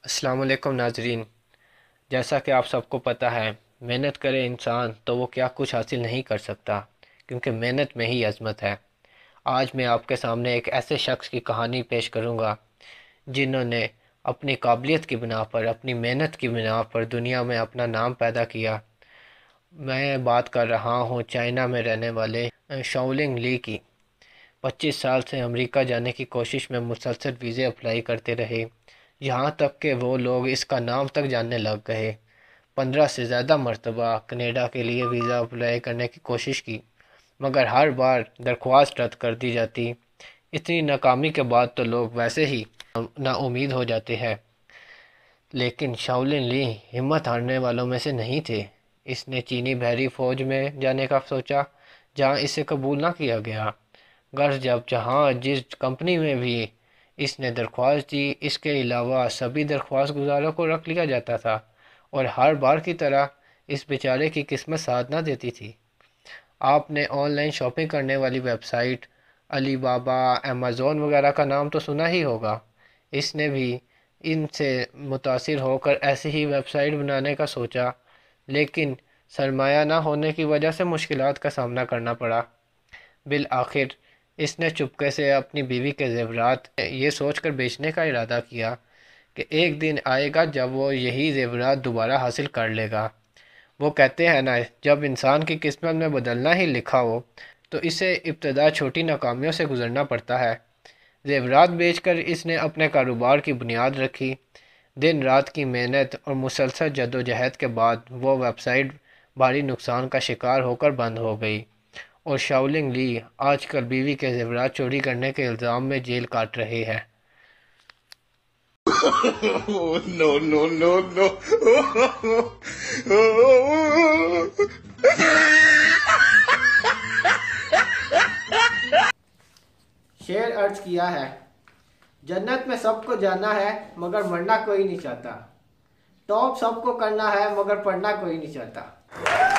السلام علیکم ناظرین، جیسا کہ آپ سب کو پتہ ہے، محنت کرے انسان تو وہ کیا کچھ حاصل نہیں کر سکتا، کیونکہ محنت میں ہی عظمت ہے۔ آج میں آپ کے سامنے ایک ایسے شخص کی کہانی پیش کروں گا جنہوں نے اپنی قابلیت کی بنا پر، اپنی محنت کی بنا پر دنیا میں اپنا نام پیدا کیا۔ میں بات کر رہا ہوں چائنا میں رہنے والے شاؤلنگ لی کی۔ 25 سال سے امریکہ جانے کی کوشش میں مسلسل ویزے اپلائی کرتے رہے، یہاں تک کہ وہ لوگ اس کا نام تک جاننے لگ گئے۔ 15 سے زیادہ مرتبہ کینیڈا کے لیے ویزا اپلائی کرنے کی کوشش کی، مگر ہر بار درخواست رد کر دی جاتی۔ اتنی ناکامی کے بعد تو لوگ ویسے ہی نا امید ہو جاتے ہیں، لیکن شاؤلن لی ہمت ہارنے والوں میں سے نہیں تھے۔ اس نے چینی بحری فوج میں جانے کا سوچا، جہاں اسے قبول نہ کیا گیا۔ غرض جس کمپنی میں بھی اس نے درخواست دی، اس کے علاوہ سبھی درخواست گزاروں کو رکھ لیا جاتا تھا، اور ہر بار کی طرح اس بیچارے کی قسمت ساتھ نہ دیتی تھی۔ آپ نے آن لائن شاپنگ کرنے والی ویب سائٹ علی بابا، ایمیزون وغیرہ کا نام تو سنا ہی ہوگا۔ اس نے بھی ان سے متاثر ہو کر ایسی ہی ویب سائٹ بنانے کا سوچا، لیکن سرمایہ نہ ہونے کی وجہ سے مشکلات کا سامنا کرنا پڑا۔ بالآخر اس نے چپکے سے اپنی بیوی کے زیورات یہ سوچ کر بیچنے کا ارادہ کیا کہ ایک دن آئے گا جب وہ یہی زیورات دوبارہ حاصل کر لے گا۔ وہ کہتے ہیں نا، جب انسان کی قسمت میں بدلنا ہی لکھا ہو تو اسے ابتدا چھوٹی ناکامیوں سے گزرنا پڑتا ہے۔ زیورات بیچ کر اس نے اپنے کاروبار کی بنیاد رکھی۔ دن رات کی محنت اور مسلسل جدوجہد کے بعد وہ ویب سائٹ بھاری نقصان کا شکار ہو کر بند ہو گئی، اور شاؤلنگ لی آج کل بیوی کے زیورات چوری کرنے کے الزام میں جیل کاٹ رہے ہیں۔ Oh, no, no, no, no. شعر عرض کیا ہے، جنت میں سب کو جانا ہے مگر مرنا کوئی نہیں چاہتا، ٹاپ سب کو کرنا ہے مگر پڑھنا کوئی نہیں چاہتا۔